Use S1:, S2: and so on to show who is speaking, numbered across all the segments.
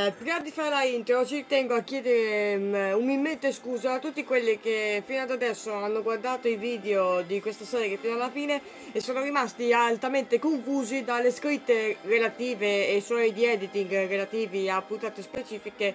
S1: Prima di fare la intro ci tengo a chiedere umilmente scusa a tutti quelli che fino ad adesso hanno guardato i video di questa serie fino alla fine e sono rimasti altamente confusi dalle scritte relative e suoi di editing relativi a puntate specifiche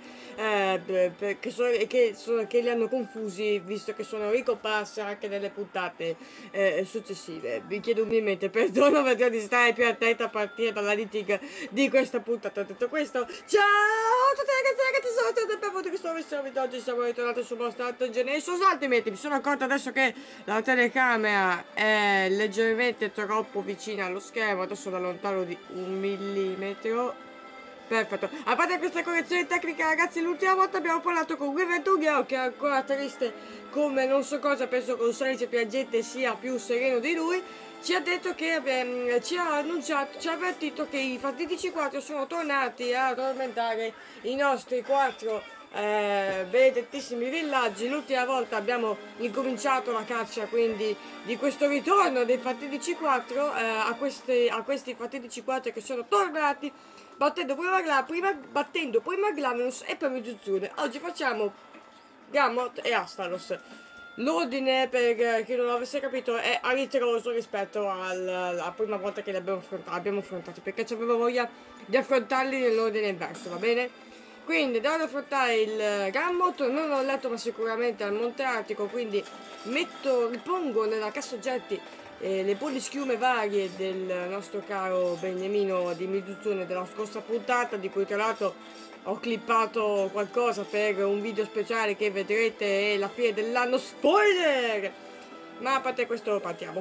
S1: che li hanno confusi, visto che sono ricomparse anche nelle puntate successive. Vi chiedo umilmente perdono, vedrò di stare più attenta a partire dall'editing di questa puntata. Detto questo, ciao a tutti ragazzi, sono tutti benvenuti in questo nuovo video. Oggi siamo ritornati su Monster Generation. Altrimenti mi sono accorta adesso che la telecamera è leggermente troppo vicina allo schermo. Adesso la allontano di 1 mm. Perfetto. A parte queste correzioni tecniche, ragazzi, l'ultima volta abbiamo parlato con Gueventughiero, che è ancora triste come non so cosa, penso che un Salice piangente sia più sereno di lui. Ci ha detto che ci ha avvertito che i fatidici 4 sono tornati a tormentare i nostri 4 benedettissimi villaggi. L'ultima volta abbiamo incominciato la caccia quindi di questo ritorno dei fatidici 4 a questi fatidici 4 che sono tornati battendo prima Glavenus e poi Meduzzone. Oggi facciamo Gamot e Astalos. L'ordine, per chi non l'avesse capito, è a ritroso rispetto alla prima volta che li abbiamo affrontati, perché avevo voglia di affrontarli nell'ordine inverso, va bene? Quindi devo affrontare il Gamot, non l'ho letto ma sicuramente al Monte Artico, quindi ripongo nella cassa oggetti le polischiume varie del nostro caro Beniamino di Meduzzone della scorsa puntata, di cui tra l'altro ho clippato qualcosa per un video speciale che vedrete la fine dell'anno, spoiler! Ma a parte questo partiamo.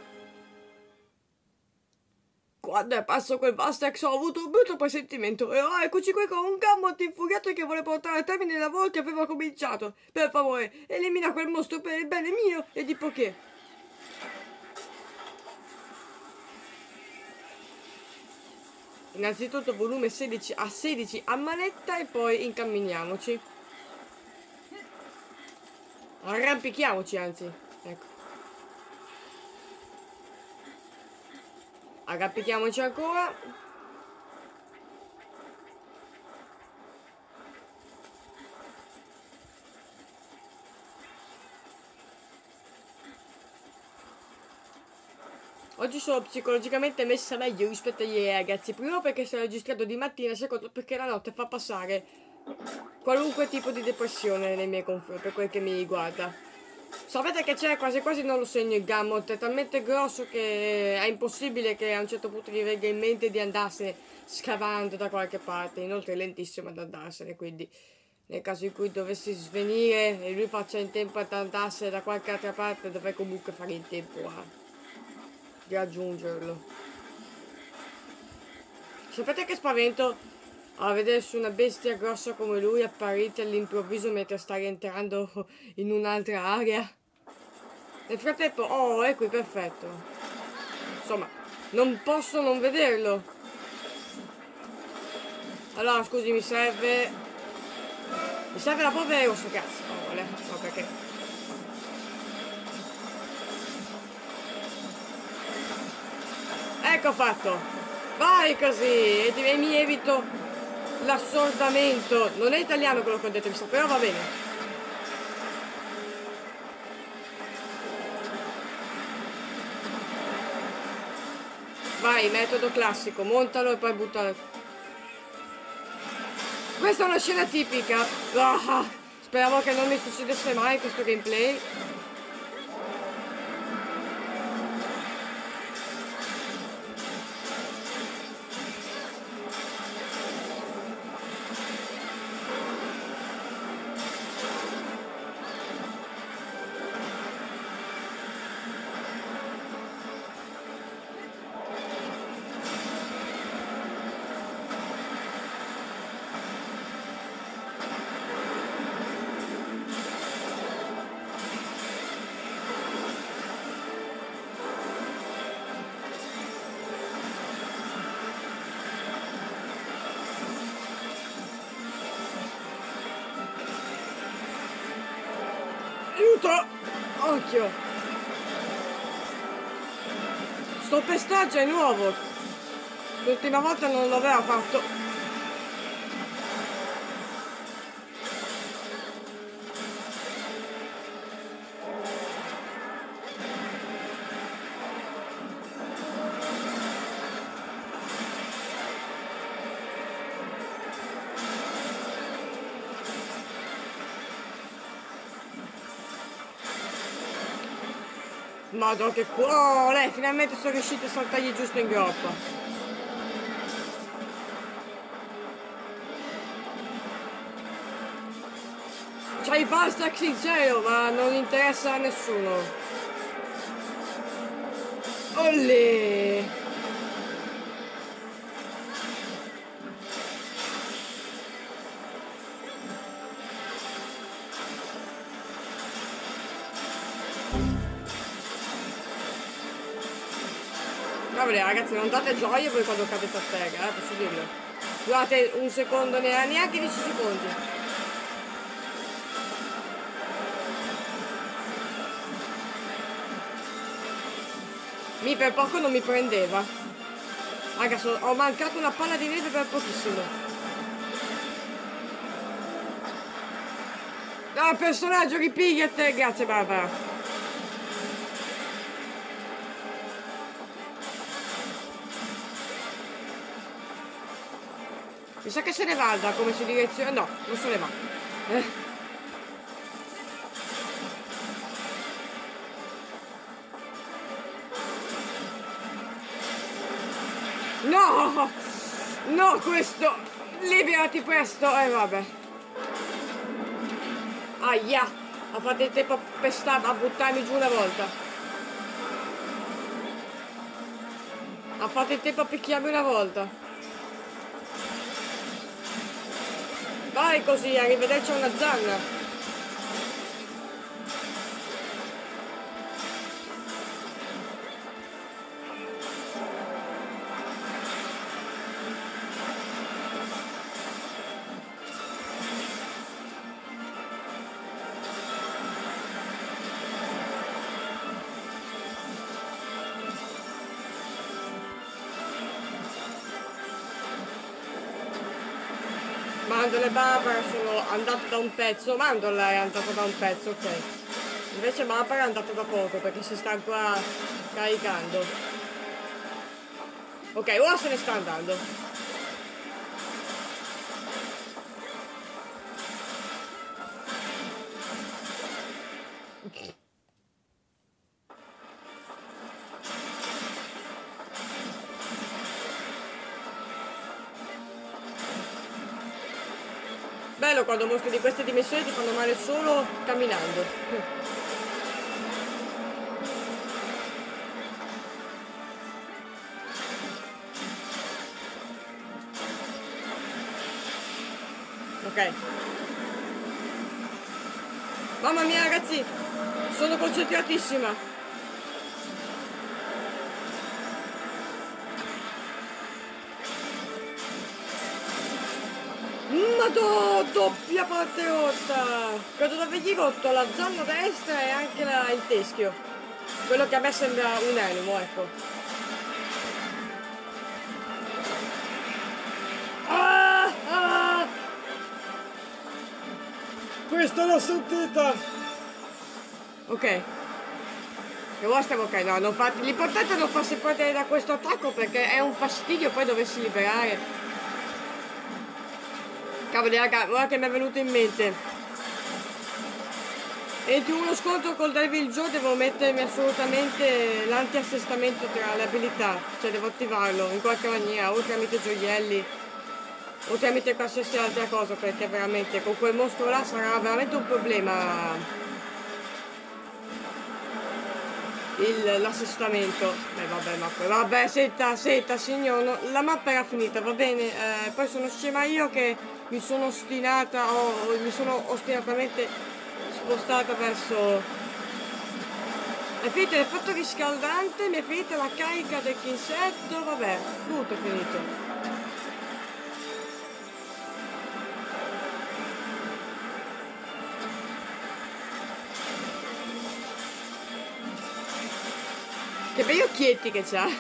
S1: Quando è passato quel Vastex ho avuto un brutto presentimento e eccoci qui con un Gamot infuriato che vuole portare a termine il lavoro che aveva cominciato. Per favore, elimina quel mostro per il bene mio e di Poké. Innanzitutto volume 16 a 16 a manetta e poi incamminiamoci. Arrampichiamoci anzi. Ecco. Arrampichiamoci ancora. Oggi sono psicologicamente messa meglio rispetto a ieri, ragazzi. Primo perché si è registrato di mattina, secondo perché la notte fa passare qualunque tipo di depressione nei miei confronti, per quel che mi riguarda. Sapete che c'è, quasi quasi non lo segno il Gamot, è talmente grosso che è impossibile che a un certo punto gli venga in mente di andarsene scavando da qualche parte. Inoltre è lentissimo ad andarsene, quindi nel caso in cui dovessi svenire e lui faccia in tempo ad andarsene da qualche altra parte, dovrei comunque fare in tempo a raggiungerlo. Sapete che spavento a vedere su una bestia grossa come lui apparire all'improvviso mentre sta rientrando in un'altra area? Nel frattempo, oh, è qui, perfetto. Insomma, non posso non vederlo. Allora, scusi, mi serve la polvere rossa, cazzo. Oh, no, perché ecco fatto, vai così e mi evito l'assordamento. Non è italiano quello che ho detto, però va bene. Vai, metodo classico, montalo e poi buttalo. Questa è una scena tipica. Speravo che non mi succedesse mai questo gameplay. Aiuto! Occhio! Sto pestaggio è nuovo! L'ultima volta non l'aveva fatto. Madonna che culo! Lei, finalmente sono riuscito a saltargli giusto in groppa. C'hai i Fastrax sincero, ma non interessa a nessuno. Olè! Vabbè ragazzi, non date gioia voi quando cadete a terra, posso dirlo. Durate un secondo, neanche 10 secondi. Per poco non mi prendeva. Ragazzi, ho mancato una palla di neve per pochissimo. Ah, personaggio ripiglia te, grazie Barbara. Mi sa che se ne vada, come si direziona. No, non se ne va. No! No, questo! Liberati presto! Vabbè. Aia! Ha fatto il tempo a buttarmi giù una volta. Ha fatto il tempo a picchiarmi una volta. Vai così, arrivederci a una zanna. Mandorla e Barbara sono andate da un pezzo. Mandorla è andata da un pezzo, ok. Invece Barbara è andata da poco perché si sta ancora caricando. Ok, ora se ne sta andando. Bello quando mostri di queste dimensioni ti fanno male solo camminando. Ok. Mamma mia ragazzi, sono concentratissima. Madò, doppia parte rotta! Credo di avergli rotto la zanna destra e anche il teschio. Quello che a me sembra un animo, ecco. Ah, ah. Questa l'ho sentita! Ok. E ora stiamo ok, no, non fate. L'importante è non farsi prendere da questo attacco perché è un fastidio poi doversi liberare. Cavoli raga, ora che mi è venuto in mente. Entro uno scontro col Devil Joe devo mettermi assolutamente l'anti-assestamento tra le abilità. Cioè devo attivarlo in qualche maniera, o tramite gioielli, o tramite qualsiasi altra cosa, perché veramente con quel mostro là sarà veramente un problema l'assestamento. Vabbè, mappa. Vabbè, senta, signor, no, la mappa era finita, va bene. Poi sono scema io che mi sono ostinata o mi sono ostinatamente spostata verso. È finito l'effetto riscaldante, mi è finita la carica del insetto, vabbè, tutto è finito. Che bei occhietti che c'ha.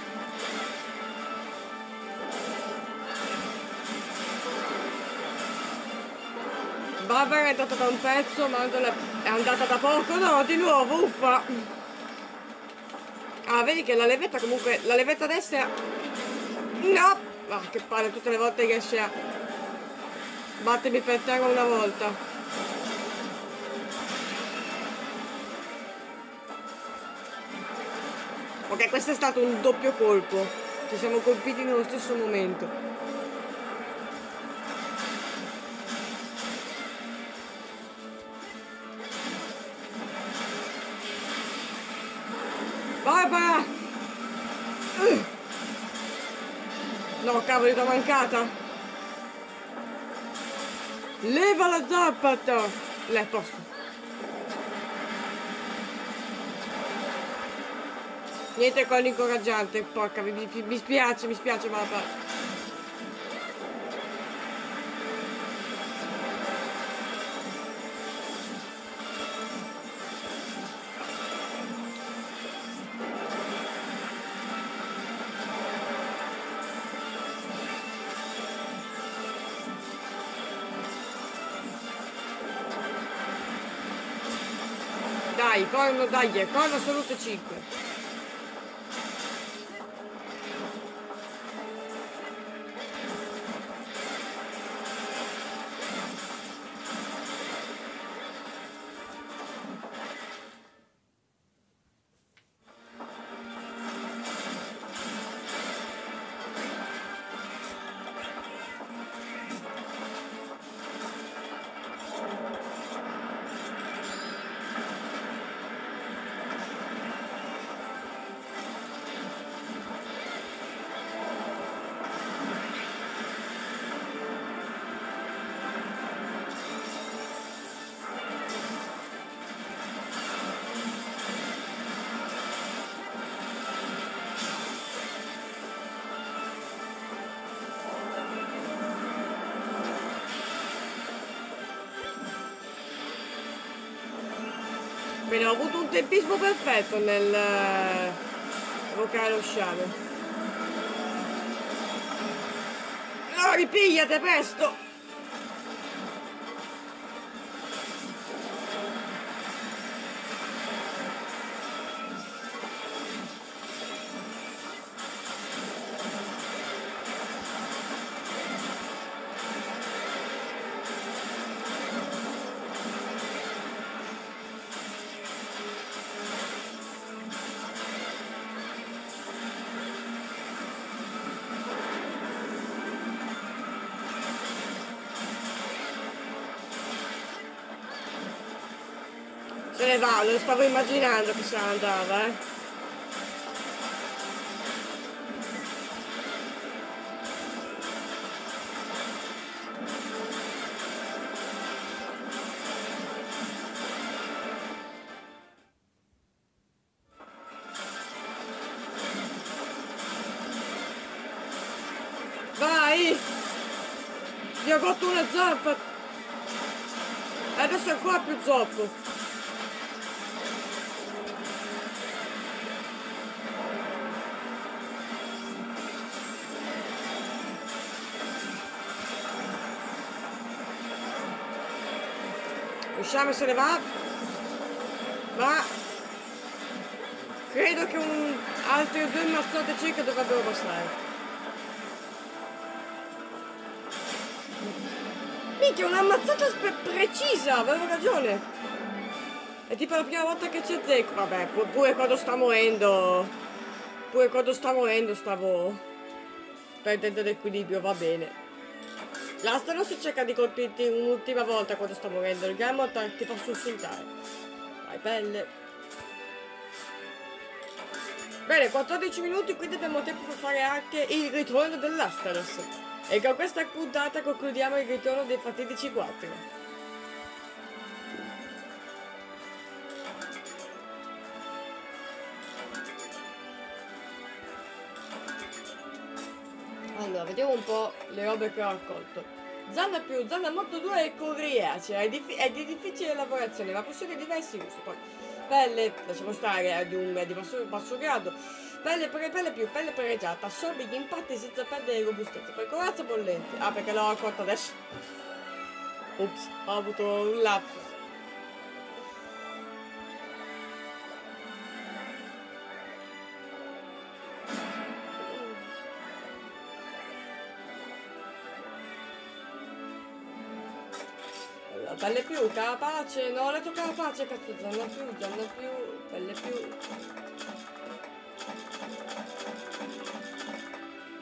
S1: Barbara è andata da un pezzo, Mandorla è andata da poco, no, di nuovo, uffa. Ah, vedi che la levetta comunque, la levetta destra. No! Ah, che palle, tutte le volte che riesce a battermi per terra una volta. Ok, questo è stato un doppio colpo. Ci siamo colpiti nello stesso momento. Barbara! No, cavolo, t'ho mancata. Leva la zappata! L'è posto. Niente con l'incoraggiante, porca, mi spiace, Barbara. Dai, corno salute 5. Bene, ho avuto un tempismo perfetto nel evocare lo sciame. No, ripigliate presto! Se ne va, lo stavo immaginando che se ne andava, Vai! Gli ho rotto una zappa! Adesso è ancora più zoppo! Usciamo, se ne va, ma credo che altre 2 mazzate circa dovrebbero bastare. Minchia, una mazzata precisa, avevo ragione. È tipo la prima volta che c'è zecco. Vabbè, pure quando sta morendo stavo perdendo l'equilibrio, va bene. L'Astaros cerca di colpirti un'ultima volta quando sta morendo, il Gamot ti fa sussultare. Vai, pelle. Bene, 14 minuti, quindi abbiamo tempo per fare anche il ritorno dell'Astaros. E con questa puntata concludiamo il ritorno dei fatidici 4. Allora, vediamo un po' le robe che ho raccolto. Zanna più, zanna molto dura e coriacea, è di difficile lavorazione, ma possiede diversi usi. Poi, pelle, lasciamo stare, è di basso grado. Pelle più, pelle pregiata, assorbe gli impatti senza perdere robustezza. Poi corazza bollente. Ah, perché l'ho raccolto adesso. Ops, ho avuto un lapsus. Pelle più, carapace, no, ho letto carapace, cazzo, zanna più, pelle più.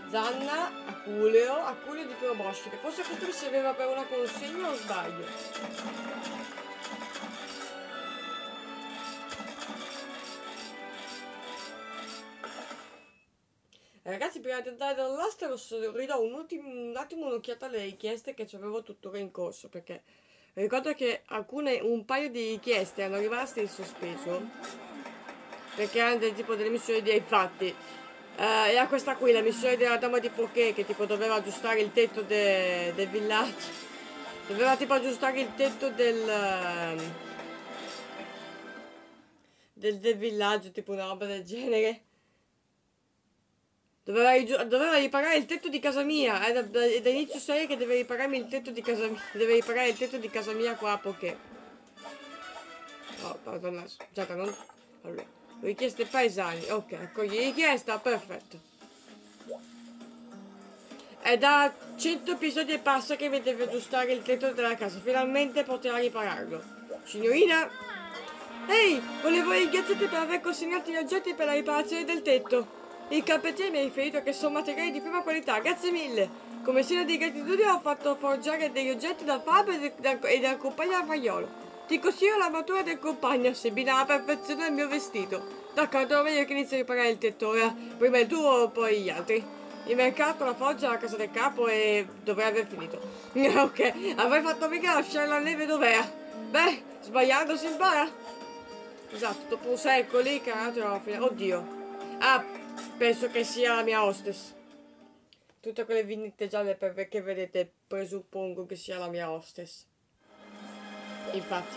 S1: Zanna, Aculeo di Proboscide. Forse questo mi serviva per una consegna o sbaglio? Ragazzi, prima di andare dall'Asteros ridò un attimo un'occhiata alle richieste che avevo tuttora in corso, perché ricordo che un paio di richieste erano rimaste in sospeso, perché erano del tipo delle missioni di infatti. Era questa qui, la missione della dama di Poké, che tipo doveva aggiustare il tetto del villaggio. Doveva tipo aggiustare il tetto del villaggio, tipo una roba del genere. Doveva riparare il tetto di casa mia. È da inizio serie che deve ripararmi il tetto di casa mia. Deve riparare il tetto di casa mia qua a Poké. Oh, madonna, scusate, non... Allora, richieste paesani. Ok, accogli richiesta, perfetto. È da 100 episodi e passa che mi deve aggiustare il tetto della casa. Finalmente potrà ripararlo. Signorina? Ehi, volevo ringraziarti per aver consegnato gli oggetti per la riparazione del tetto. Il carpentiere mi ha riferito che sono materiali di prima qualità, grazie mille. Come segno di gratitudine ho fatto forgiare degli oggetti dal Fab e dal compagno Raffagliolo. Ti consiglio l'armatura del compagno, si abbina alla perfezione al mio vestito. D'accordo, meglio che inizi a riparare il tetto ora. Prima il tuo, poi gli altri. Il mercato, la foggia, la casa del capo e dovrei aver finito. Ok, avrei fatto mica lasciare la neve dov'era. Beh, sbagliando si impara. Esatto, dopo un secoli, carato, alla fine. Oddio. Ah, penso che sia la mia hostess. Tutte quelle vignette gialle che vedete, presuppongo che sia la mia hostess. Infatti.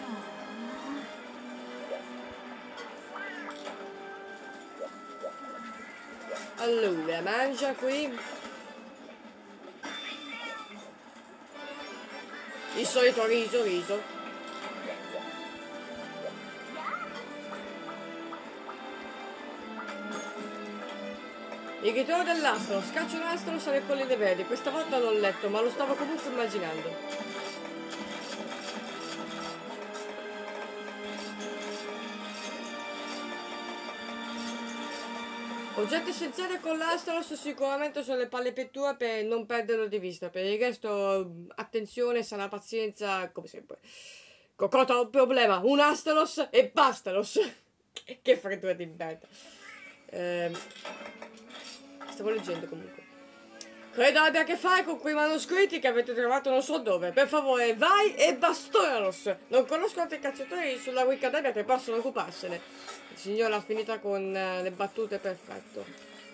S1: Allora, mangia qui. Il solito riso. Il ritorno dell'astro, scaccio un astro alle colline verdi. Questa volta l'ho letto, ma lo stavo comunque immaginando. Oggetto essenziale con l'Astros sicuramente sono le palle petture per non perderlo di vista. Per il resto, attenzione, sana pazienza, come sempre. Cocota, un problema, un Astalos e bastalos. Che freddura d'inverno. Stavo leggendo comunque. Credo abbia a che fare con quei manoscritti che avete trovato non so dove. Per favore, vai e bastonalos. Non conosco altri cacciatori sulla Wikidata che possono occuparsene. Il signore ha finita con le battute, perfetto.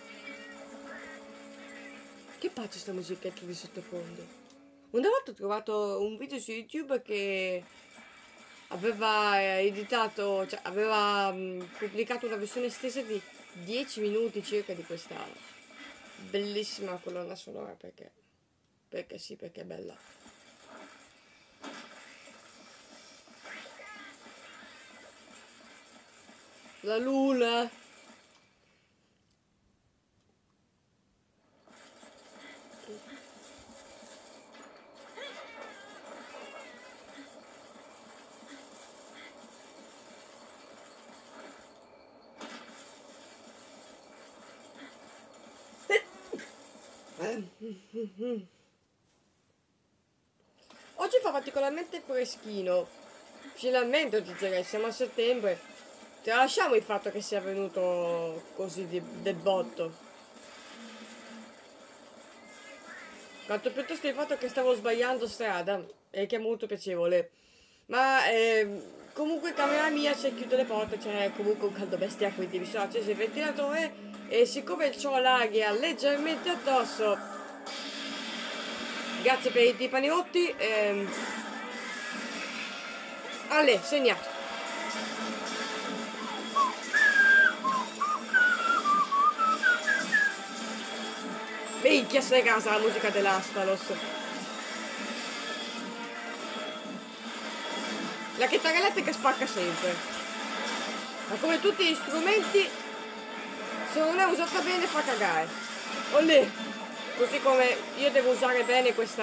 S1: Che pace sta musichetta di sottofondo. Una volta ho trovato un video su YouTube che aveva editato, cioè aveva pubblicato una versione estesa di 10 minuti circa di questa bellissima colonna sonora, perché sì, perché è bella. La luna. Oggi fa particolarmente freschino. Finalmente direi, siamo a settembre. Tralasciamo il fatto che sia venuto così del botto. Quanto piuttosto il fatto che stavo sbagliando strada, e che è molto piacevole. Ma comunque in camera mia se chiudo le porte c'è comunque un caldo bestia, quindi mi sono acceso il ventilatore e siccome ho l'aria leggermente addosso, grazie per i tipani rotti, Ale, segnato. Minchia, stai a casa la musica dell'Astalos. La chitarra elettrica spacca sempre. Ma come tutti gli strumenti, se non è usata bene fa cagare. Olè. Così come io devo usare bene questo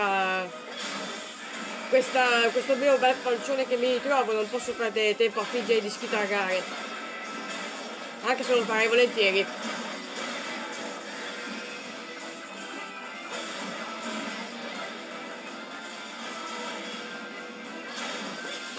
S1: mio bel falcione che mi ritrovo, non posso perdere tempo a fingere di schitarrare. Anche se lo farei volentieri.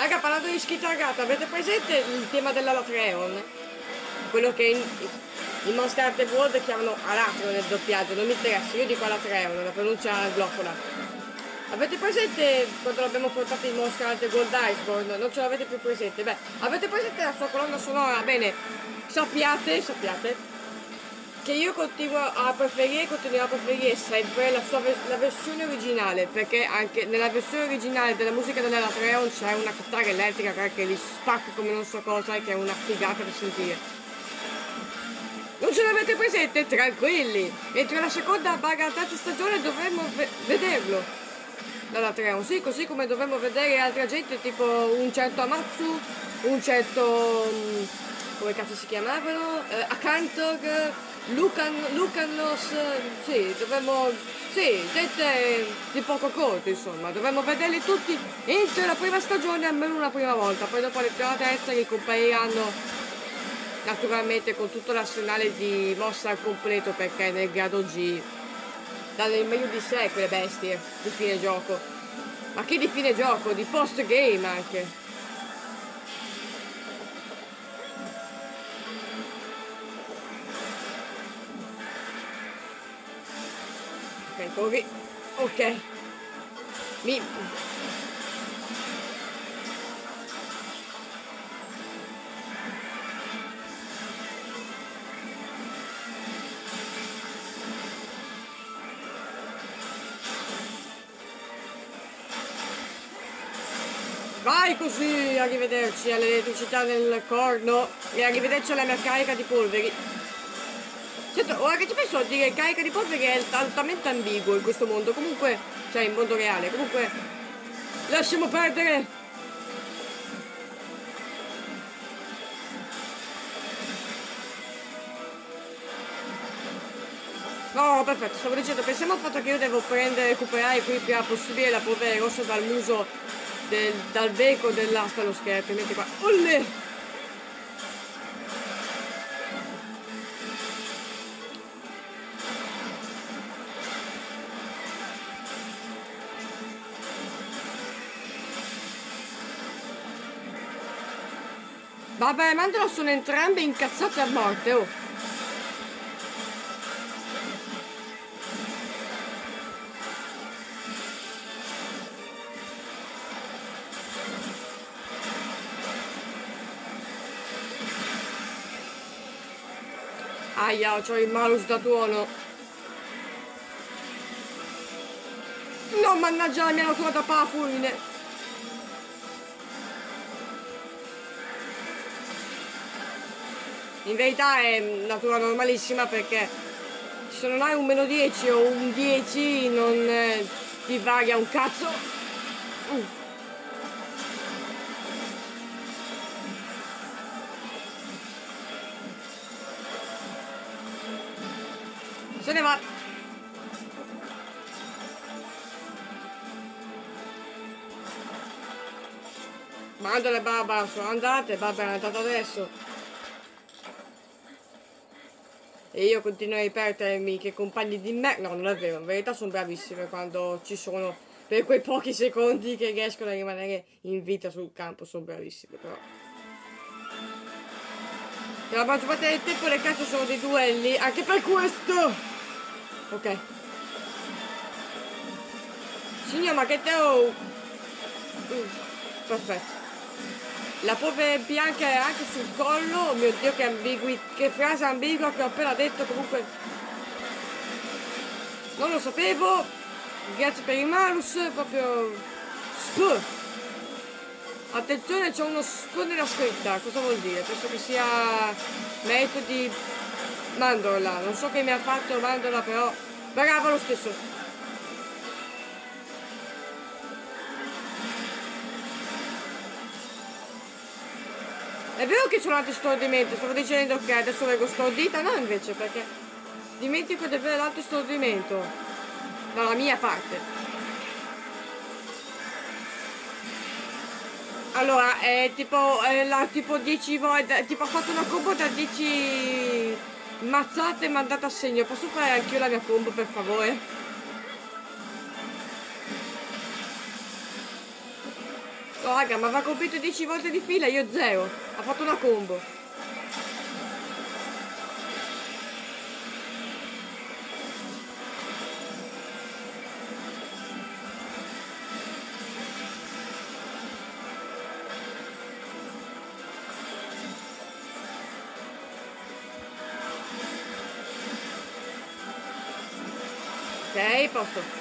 S1: Raga, parlando di Skitargata, avete presente il tema dell'Alatreon? Quello che in Monster Hunter World chiamano Alatreon nel doppiaggio, non mi interessa, io dico Alatreon, la pronuncia anglofola. Avete presente quando l'abbiamo portato in Monster Hunter Gold Iceborne? Non ce l'avete più presente? Beh, avete presente la sua colonna sonora? Bene, sappiate che io continuerò a preferire sempre la versione originale, perché anche nella versione originale della musica dell'Alatreon c'è una chitarra elettrica che li spacca come non so cosa e che è una figata da sentire. Non ce l'avete presente? Tranquilli! Entro la seconda la terza stagione dovremmo vederlo dall'Alatreon, sì, così come dovremmo vedere altra gente tipo un certo Amatsu, un certo come cazzo si chiamavano? Akantor, Lucanos, sì, dovremmo, sì, gente di poco conto, insomma, dovremmo vederli tutti entro la prima stagione almeno una prima volta, poi dopo la terza ricompariranno naturalmente con tutto l'arsenale di mossa al completo, perché nel grado G danno il meglio di sé quelle bestie di fine gioco. Ma che di fine gioco? Di post game anche. Ok, corri. Ok. Vai così, arrivederci all'elettricità nel corno e arrivederci alla mia carica di polveri. Certo, ora che ci penso a dire carica di polveri è altamente ambiguo in questo mondo, comunque, cioè in mondo reale, comunque lasciamo perdere. No, perfetto, stavo dicendo, pensiamo al fatto che io devo recuperare qui il prima possibile la polvere rossa dal muso dal becco dell'asta allo scherzo, metti qua. Olle! Vabbè, Mandorla sono entrambe incazzate a morte, oh! Aia, c'ho il malus da tuono. No, mannaggia la mia natura da fulmine. In verità è natura normalissima, perché se non hai un meno 10 o un 10 non ti varia un cazzo. Se ne va. Mandorla e Barbara sono andate, Barbara è andata adesso. E io continuo a ripetermi che compagni di me... No, non è vero, in verità sono bravissime quando ci sono per quei pochi secondi che riescono a rimanere in vita sul campo, sono bravissime però. Per la maggior parte del tempo le cacce sono dei duelli, anche per questo! Ok. Signor, ma che te ho... perfetto. La polvere bianca è anche sul collo. Oh mio Dio, che frase ambigua che ho appena detto. Comunque non lo sapevo. Grazie per il malus. Proprio sp. Attenzione, c'è uno sp nella scritta. Cosa vuol dire? Penso che sia merito di Mandorla. Non so che mi ha fatto Mandorla, però brava lo stesso. È vero che c'è un antistordimento, stavo dicendo che adesso vengo stordita, no invece, perché dimentico di avere l'antistordimento dalla mia parte. Allora, è tipo, tipo 10 volte, tipo ha fatto una combo da 10 mazzate e mi ha dato a segno. Posso fare anch'io la mia combo, per favore? Oh, raga, ma va colpito 10 volte di fila, io 0. Ha fatto una combo. Ok, posto.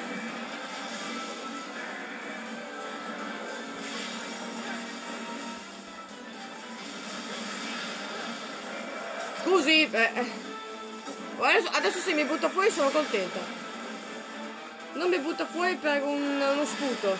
S1: Scusi, adesso se mi butta fuori sono contenta. Non mi butta fuori per uno sputo.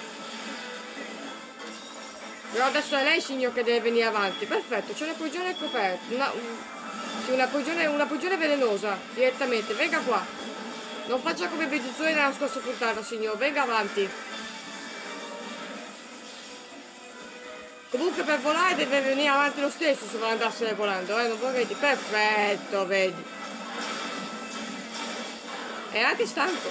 S1: Però adesso è lei, signor, che deve venire avanti. Perfetto, c'è una prigione coperta. Sì, una prigione velenosa, direttamente. Venga qua. Non faccia come Vegezzone nella scorsa puntata, signor. Venga avanti. Comunque per volare deve venire avanti lo stesso se vuole andarsene volando, non vorrei dire. Perfetto, vedi. È anche stanco.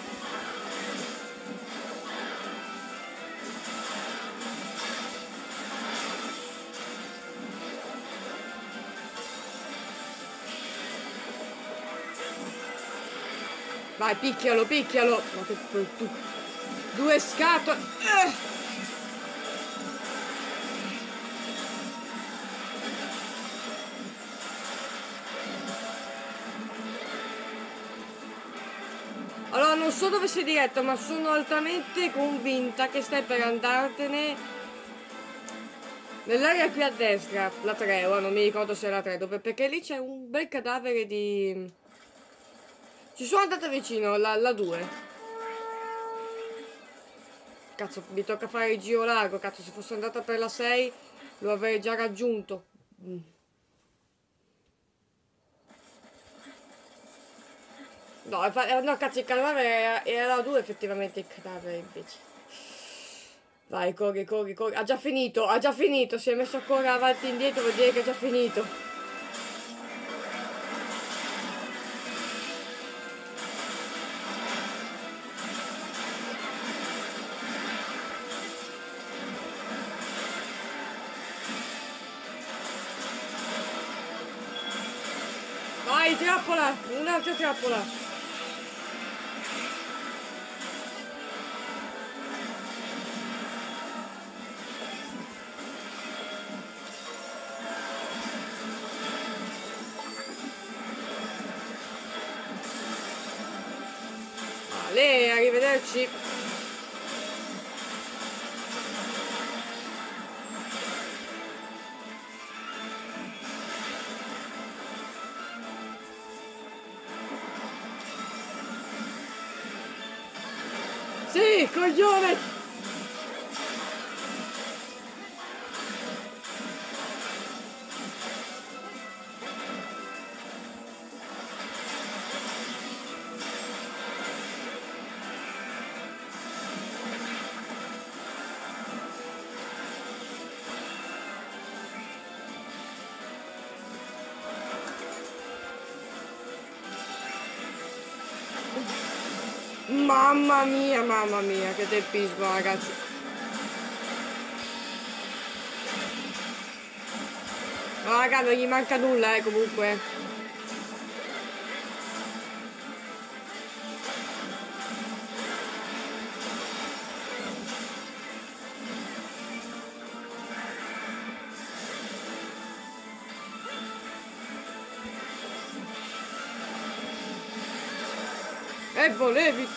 S1: Vai, picchialo, picchialo. Ma che tu. 2 scatole. Allora, non so dove sei diretto, ma sono altamente convinta che stai per andartene nell'area qui a destra, la 3, ora non mi ricordo se è la 3, perché lì c'è un bel cadavere di... Ci sono andata vicino, la 2. Cazzo, mi tocca fare il giro largo, cazzo, se fosse andata per la 6 lo avrei già raggiunto. No, cazzo, il cadavere era la 2 effettivamente, il cadavere invece. Vai, corri. Ha già finito, si è messo a correre avanti e indietro, vuol dire che ha già finito. Vai, trappola, un'altra trappola. Vale, arrivederci. Sì, coglione! Mamma mia, che tempismo, ragazzi. No, raga, non gli manca nulla, comunque. E volevi...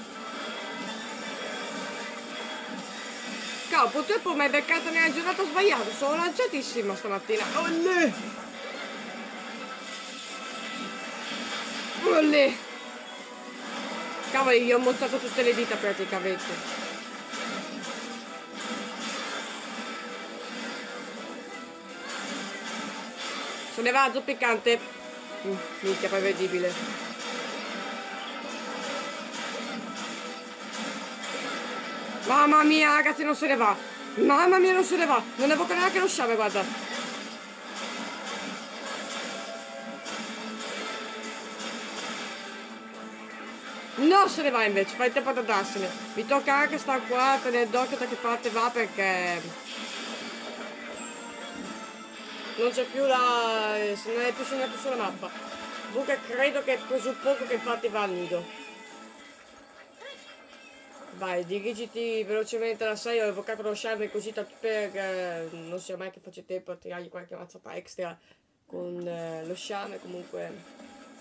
S1: Cavolo, purtroppo mi hai beccato nella giornata sbagliata, sono lanciatissima stamattina. Olle! Olle! Cavolo, gli ho mozzato tutte le dita praticamente. Se ne va, zoppicante. Minchia, prevedibile. Mamma mia, ragazzi, non se ne va. Mamma mia, non se ne va. Non evoca neanche lo sciame, guarda. No, se ne va invece, fai tempo ad andarsene. Mi tocca anche stare qua, tenere d'occhio da che parte va perché non c'è più la... se non è più segnato sulla mappa. Comunque credo che presuppongo che infatti va al nido. Vai, dirigiti velocemente alla 6, ho evocato lo sciame così tanto per... non sia mai che faccia tempo a tirargli qualche mazzata extra con lo sciame, comunque...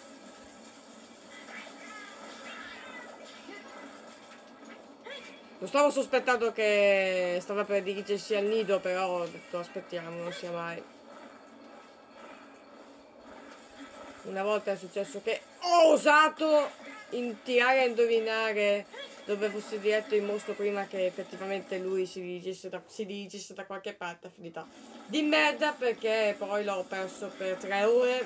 S1: Lo stavo sospettando che stava per dirigersi al nido, però ho detto aspettiamo, non sia mai. Una volta è successo che ho osato tirare a indovinare dove fosse diretto il mostro prima che effettivamente lui si dirigesse da qualche parte, finita di merda perché poi l'ho perso per 3 ore.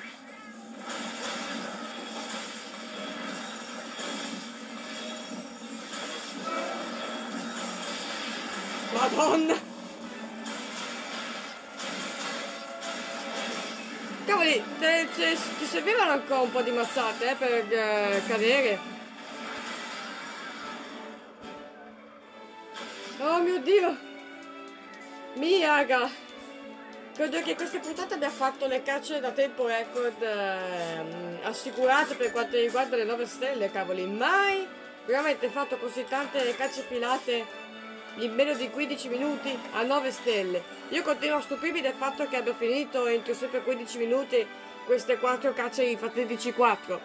S1: Madonna! Cavoli, ti servivano ancora un po' di mazzate per cadere. Oh mio Dio! Miaga! Credo che questa puntata abbia fatto le cacce da tempo record assicurate per quanto riguarda le 9 stelle, cavoli. Mai veramente fatto così tante cacce filate in meno di 15 minuti a 9 stelle. Io continuo a stupirmi del fatto che abbia finito entro sempre 15 minuti queste 4 cacce di fatidici 4.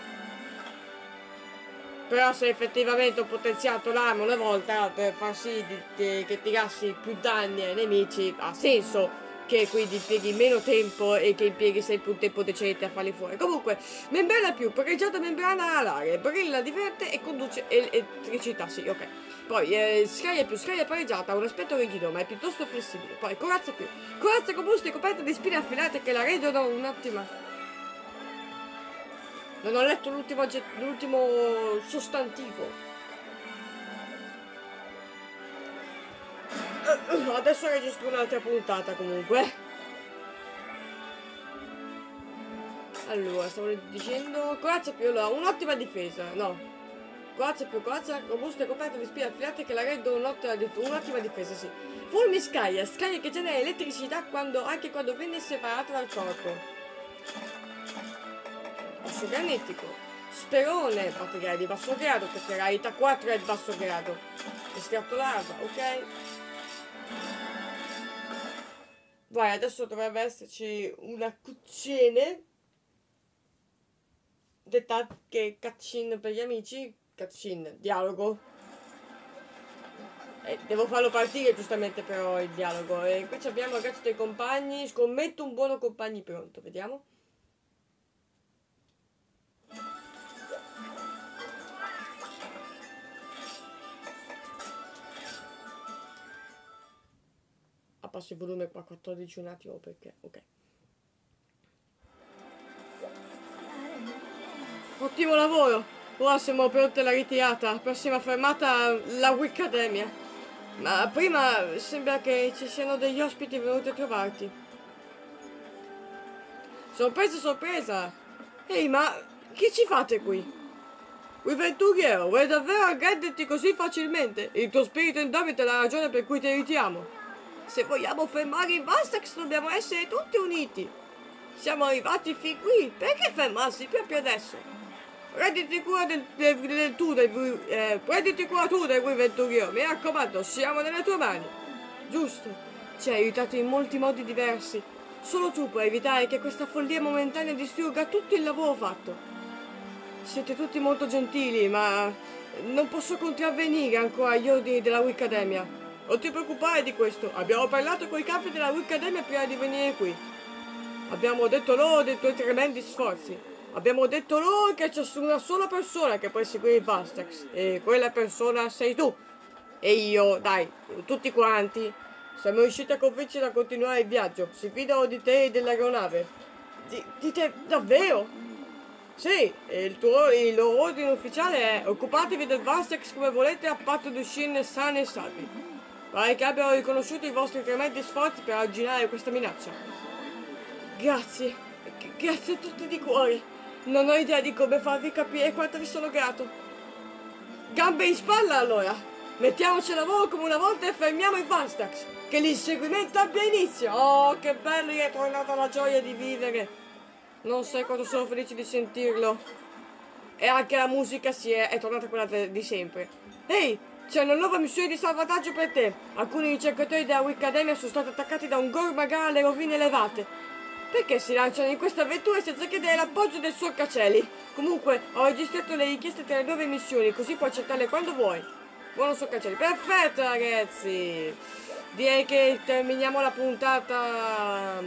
S1: Però se effettivamente ho potenziato l'arma una volta per far sì che tirassi più danni ai nemici, ha senso che quindi impieghi meno tempo e che impieghi sempre un tempo decente a farli fuori. Comunque, membrana più, pareggiata membrana alare, brilla, diverte e conduce elettricità, sì, ok. Poi scaglia pareggiata, ha un aspetto rigido ma è piuttosto flessibile. Poi corazza più, corazza robusta e coperta di spine affilate che la rendono un'ottima. Non ho letto l'ultimo sostantivo. Adesso registro un'altra puntata comunque. Allora, stavo dicendo corazza più, allora, un'ottima difesa, no. Corazza più, corazza robusta e coperta di spine affilate che la rendono un'ottima difesa, sì. Fulmi scaglia che genera elettricità anche quando viene separata dal corpo. Osso granitico. Sperone, batteria di basso grado, perché rarità 4 è di basso grado. Estratto lava, ok. Vai, adesso dovrebbe esserci una cucina. Detta che cutscene per gli amici. Cutscene, dialogo. Devo farlo partire giustamente però il dialogo. E qui abbiamo il ragazzo dei compagni. Scommetto un buono compagni pronto, vediamo. Passo il volume qua a 14 un attimo perché ok. Ottimo lavoro, ora siamo pronti alla ritirata. Prossima fermata la Wicademia. Ma prima sembra che ci siano degli ospiti venuti a trovarti. Sorpresa, sorpresa. Ehi, ma che ci fate qui? Venturiero, vuoi davvero arrenderti così facilmente? Il tuo spirito indomito è la ragione per cui ti ritiriamo. Se vogliamo fermare il Vastax dobbiamo essere tutti uniti. Siamo arrivati fin qui, perché fermarsi proprio adesso? Prenditi cura prenditi cura tu del Venturiero, mi raccomando, siamo nelle tue mani. Giusto, ci hai aiutato in molti modi diversi. Solo tu puoi evitare che questa follia momentanea distrugga tutto il lavoro fatto. Siete tutti molto gentili, ma non posso contravvenire ancora agli ordini della Wicademia. Non ti preoccupare di questo, abbiamo parlato con i capi della Wicademia prima di venire qui. Abbiamo detto loro dei tuoi tremendi sforzi. Abbiamo detto loro che c'è una sola persona che può seguire il Vastax. E quella persona sei tu. E io, dai, tutti quanti. Siamo riusciti a convincerli a continuare il viaggio. Si fidano di te e dell'aeronave. Di te, davvero? Sì, il loro ordine ufficiale è occupatevi del Vastax come volete a patto di uscirne sani e salvi. Pare che abbiano riconosciuto i vostri tremendi sforzi per arginare questa minaccia. Grazie, grazie a tutti di cuore. Non ho idea di come farvi capire quanto vi sono grato. Gambe in spalla allora. Mettiamoci a lavoro come una volta e fermiamo i Vastax. Che l'inseguimento abbia inizio. Oh, che bello, gli è tornata la gioia di vivere. Non sai quanto sono felice di sentirlo. E anche la musica è tornata quella di sempre. Ehi, c'è una nuova missione di salvataggio per te. Alcuni ricercatori della Wicademia sono stati attaccati da un Gormagar alle rovine elevate. Perché si lanciano in questa avventura senza chiedere l'appoggio del suo Cacelli? Comunque, ho registrato le richieste tra le 9 missioni, così puoi accettarle quando vuoi. Buono suo Cacelli. Perfetto, ragazzi. Direi che terminiamo la puntata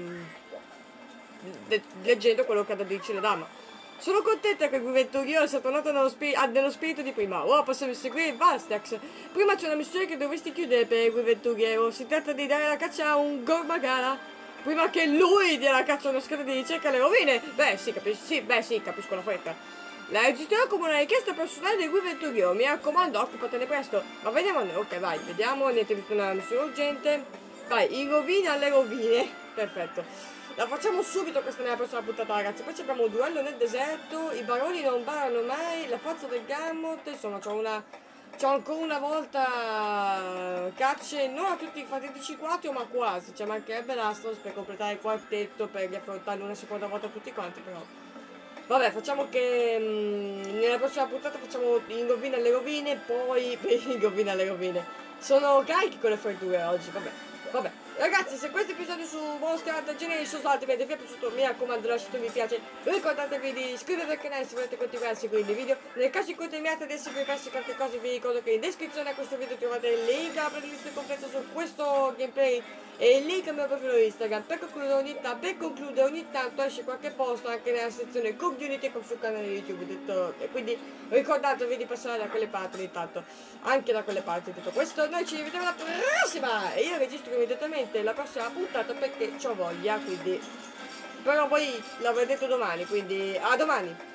S1: leggendo quello che ha da dirci la dama. Sono contenta che Guiventurio sia tornato nello spirito di prima. Ora possiamo seguire il Vastax. Prima c'è una missione che dovresti chiudere per Guiventuriero. Si tratta di dare la caccia a un Gormagara. Prima che lui dia la caccia a una squadra di ricerca alle rovine. Beh, sì, capisco la fretta. La registrerò come una richiesta personale di Guiventurio. Mi raccomando, occupatene presto. Ma vediamo noi. Ok, vai, vediamo. Niente di una missione urgente. Vai, in rovine alle rovine. Perfetto. La facciamo subito questa nella prossima puntata, ragazzi. Poi abbiamo un duello nel deserto. I baroni non barano mai. La forza del Gamut. Insomma, c'ho ancora una volta cacce. Non a tutti i fatidici 4, ma quasi. Ci mancherebbe l'Astros per completare il quartetto. Per riaffrontarlo una seconda volta tutti quanti, però. Vabbè, facciamo che nella prossima puntata facciamo in rovine alle rovine. Poi in rovine alle rovine. Sono carichi con le freddure oggi, vabbè. Ragazzi, se questo episodio su Monster Hunter Generation Ultimate vi è piaciuto, mi raccomando lasciate un mi piace. Ricordatevi di iscrivervi al canale se volete continuare a seguire i miei video. Nel caso in cui temiate di essere persi qualche cosa, vi ricordo che in descrizione a questo video trovate il link alla playlist completa su questo gameplay e il link al mio profilo Instagram. Per concludere ogni tanto esce qualche post anche nella sezione community con sul canale YouTube, e quindi ricordatevi di passare da quelle parti ogni tanto, anche da quelle parti. Detto questo, noi ci rivediamo alla prossima e io registro immediatamente la prossima puntata perché c'ho voglia, quindi però voi l'avrete detto domani, quindi a domani.